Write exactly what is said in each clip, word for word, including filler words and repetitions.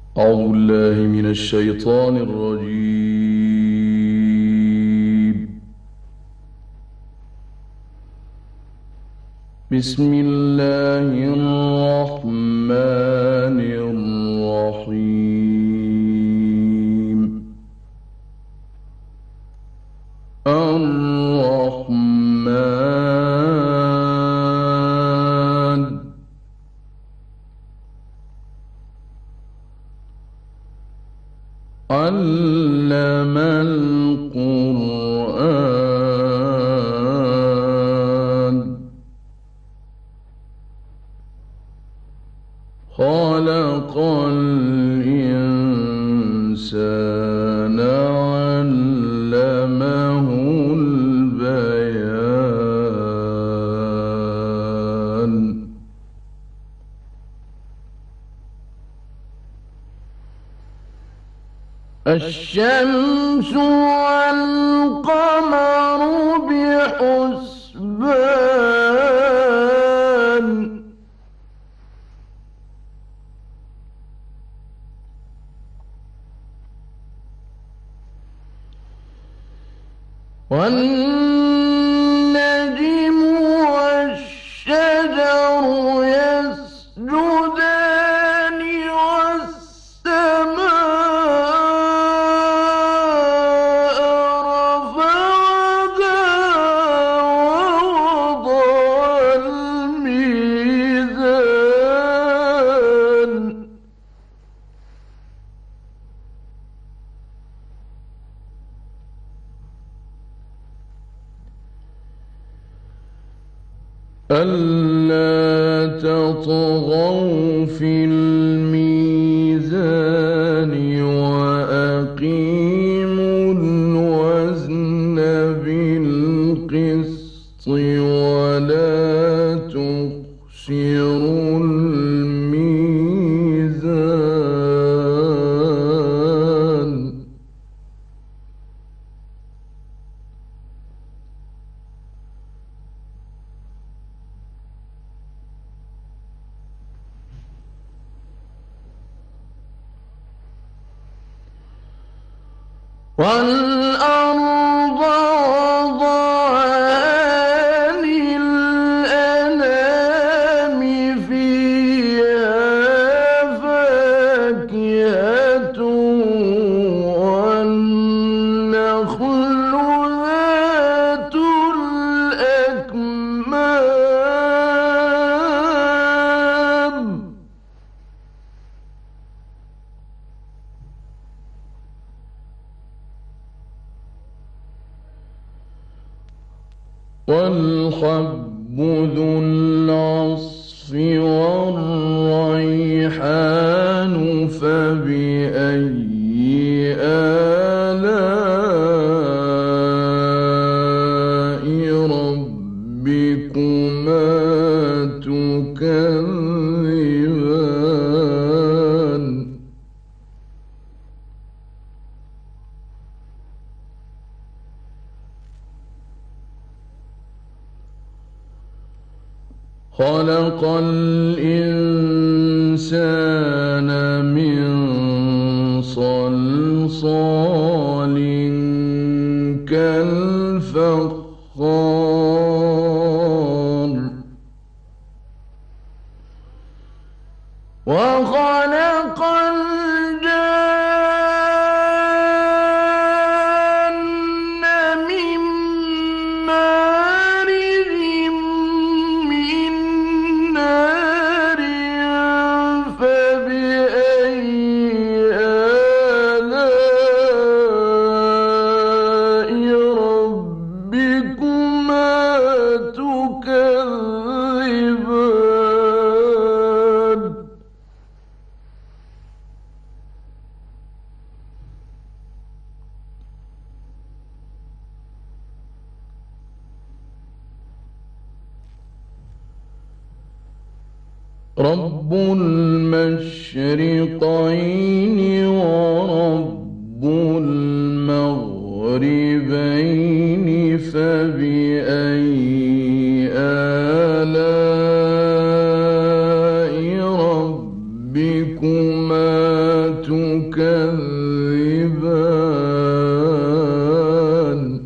أعوذ بالله من الشيطان الرجيم. بسم الله الرحمن الرحيم. الرحمن علم القرآن خلق الإنسان علمه البيان. الشمس والقمر بحسبان والنجم والشجر يسجدان والسماء رفعها ووضع الميزان. ألا تطغوا في الميزان وأقيموا الوزن بالقسط ولا تخسروا الميزان. والأرض وضعها للأنام فيها فاكهة والنخل ذات الأكمام والحب ذو العصف والريحان فبأي آلاء ربكما تكذبان. خلق الإنسان من صلصال كالفخار وخلق الجن من مارج من نار فبأي آلاء ربكما تكذبان. رب المشرقين ورب المغربين فبأي آلاء ربكما تكذبان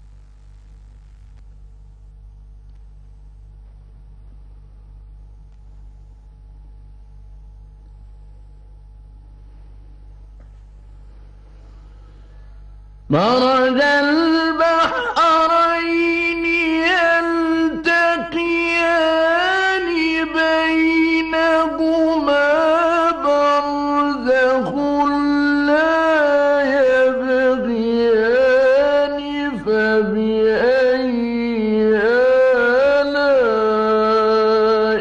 مرج البحرين يلتقيان بينهما برزخ لا يبغيان فبأي آلاء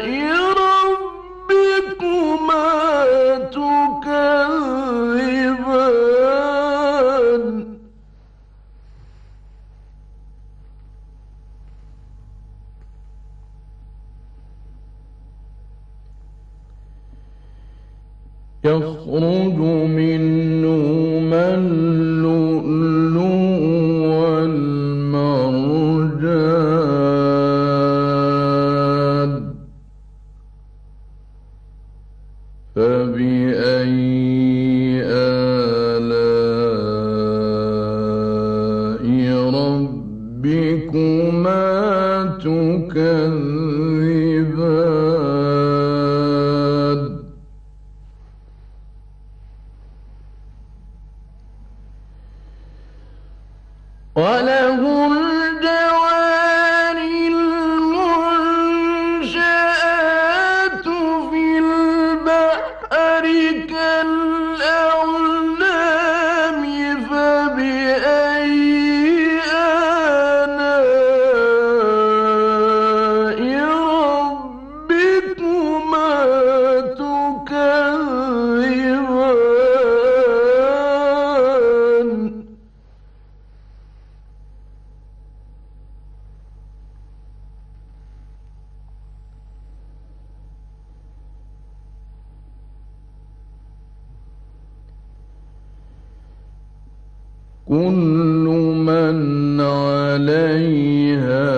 ربكما تكذبان يخرج منهما اللؤلؤ والمرجان فبأي آلاء ربكما تكذبان وله الجوار المنشآت في البحر كالأعلام فبأي آلاء ربكما تكذبان كل من عليها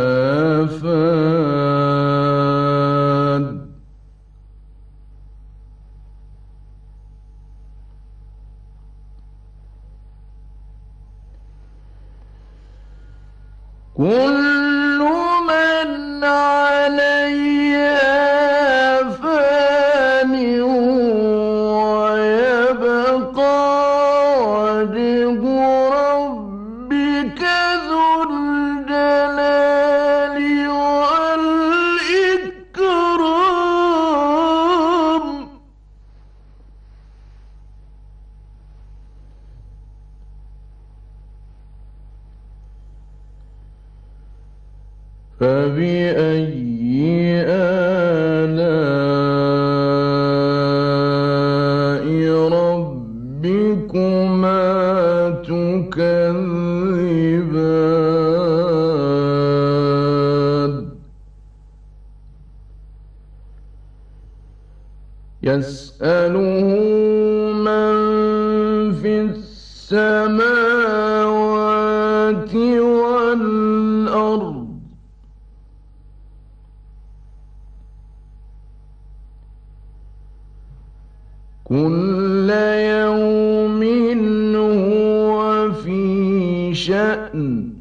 فان كل من عليها فان ويبقى وجه ربك ذو الجلال والإكرام فبأي آلاء ربكما تكذبان يسأله من في السماوات والأرض كل يوم هو في شأن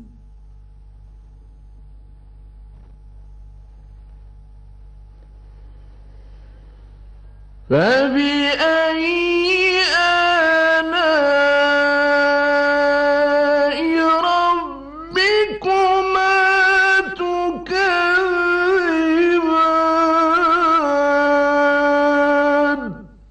فبأي آلاء ربكما تكذبان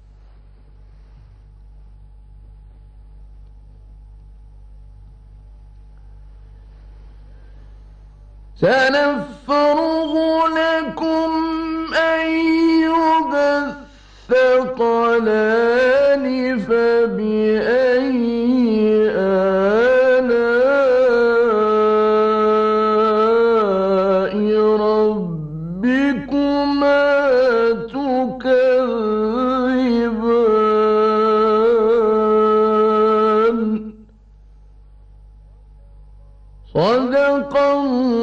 سنفرغ لكم أيها الثقلان فبأي آلاء ربكما تكذبان صدق الله